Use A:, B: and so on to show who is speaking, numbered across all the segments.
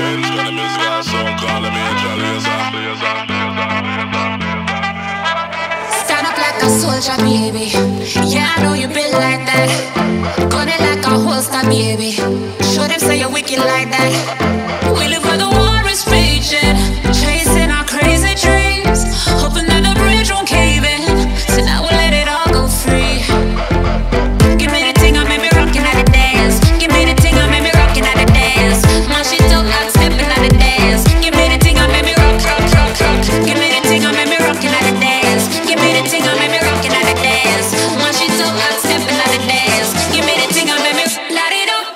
A: Stand up like a soldier, baby. Yeah, I know you built like that. Gun it like a holster, baby. Show them say you're wicked like that. We live where the war is raging, chasing our crazy dreams, hoping that the bridge won't cave in. So now we'll let it all go free. Give me the thing, I made me rockin' at the dance. Give me the thing, I made me rockin' at the dance. Now she talk like stepping at the dance. Give me the thing, I made me rock, rock, rock, rock. Give me the thing, I made me rockin' at the dance. Give me the thing, I made me rockin' at the dance. Now she talk like stepping at the dance. Give me the thing, I made me light it up.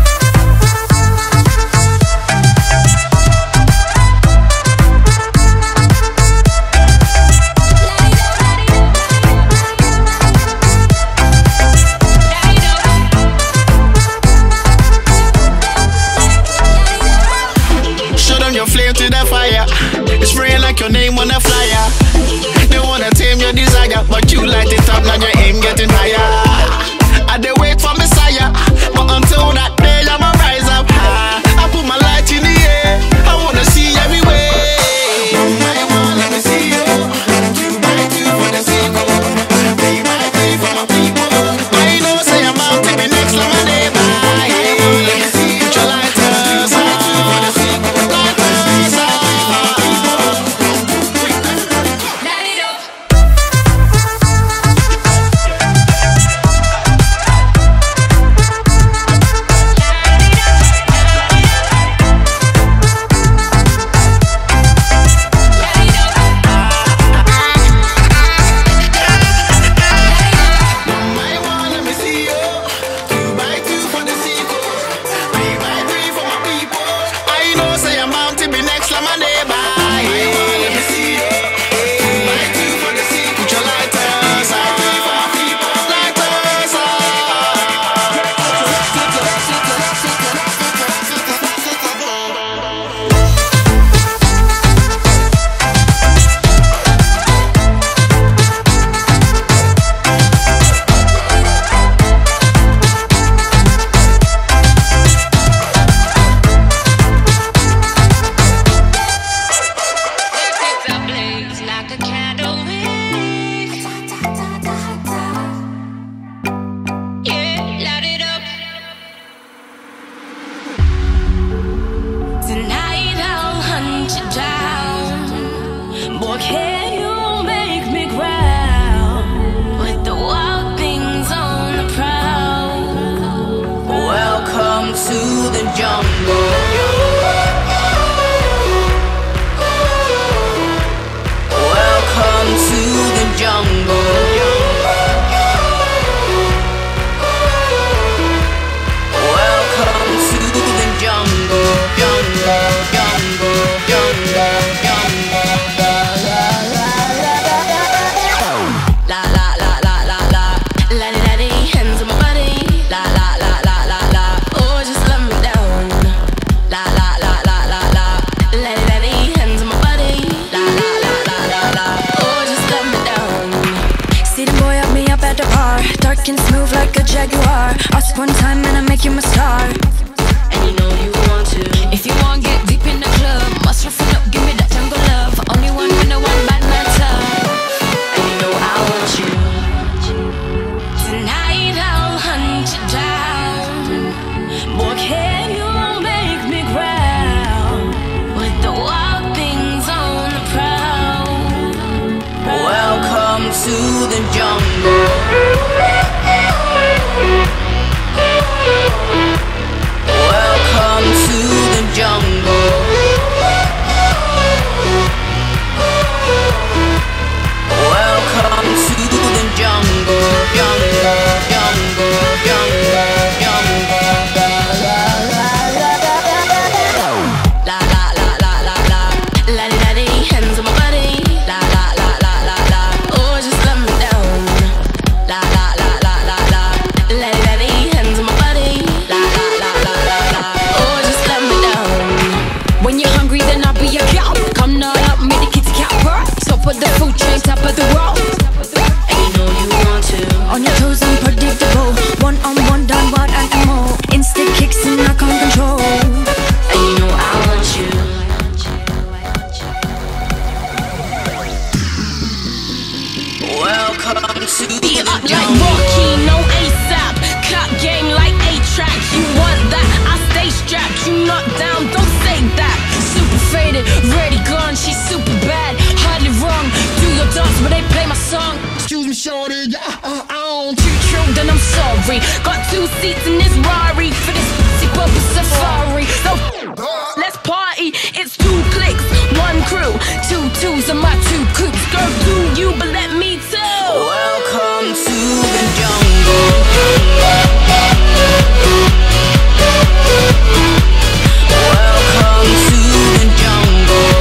B: To the fire, it's spraying like your name on a flyer. They wanna tame your desire, but you light it up, now your aim getting higher. I dey wait for Messiah, but until that day I'ma rise up high. I put my light in the air, I wanna see everywhere. My one, let me see you. 2 by 2 for the sequel, 3 by 3 for my people. I know say I'm out to be next to my neighbor. Let me see you. Put your lighters on.
A: One-on-one, done what animal. Instant kicks and I can't control. And you know I want
C: Beat up like Rocky, no ASAP. Cut game like A-Track. You want that? I stay strapped. You knock down, don't say that. Super faded, ready gone. She's super bad, hardly wrong. Do your dance, but they play my song.
B: Excuse me, shorty,
C: Too true, then I'm sorry. Got 2 seats in this Rari for this bubble safari. So let's party. It's 2 clicks, 1 crew, 2 twos and my 2 coops. Girl, do you, but let me too. Welcome to the jungle. Welcome to the jungle.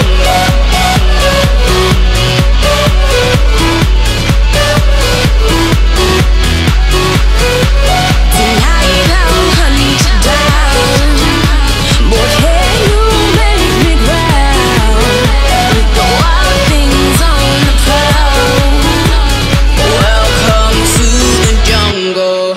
C: Tonight I'll hunt you down. Boy, can you make me growl? With the wild things on the prowl. Welcome to the jungle.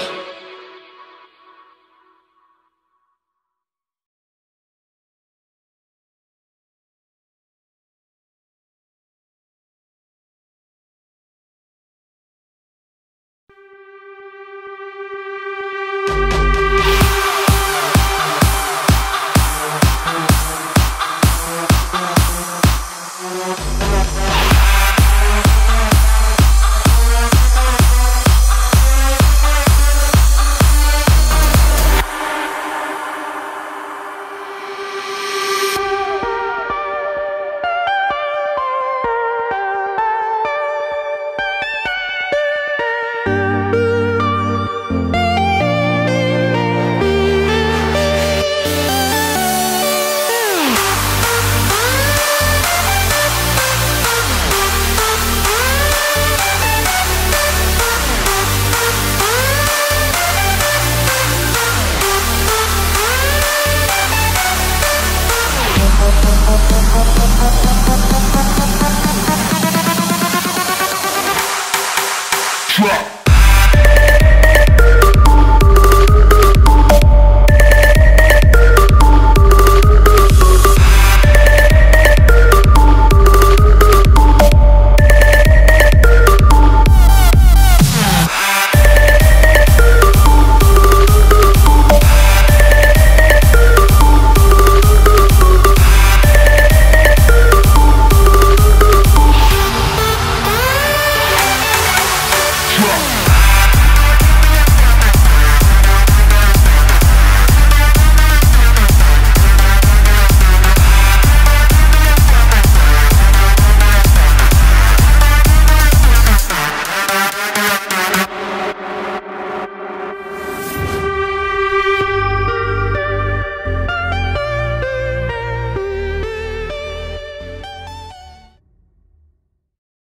B: Drop.